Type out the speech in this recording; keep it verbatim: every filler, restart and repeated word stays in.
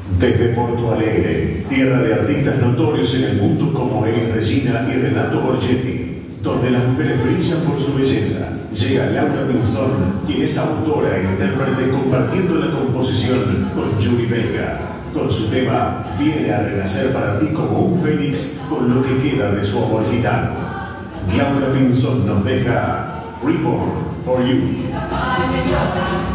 Desde Porto Alegre, tierra de artistas notorios en el mundo como Elis Regina y Renato Borgetti, donde las mujeres brillan por su belleza, llega Laura Pinzón, quien es autora e intérprete compartiendo la composición con Yuri Beca. Con su tema, viene a renacer para ti como un fénix con lo que queda de su amor gitano. Laura Pinzón nos deja Reborn for You.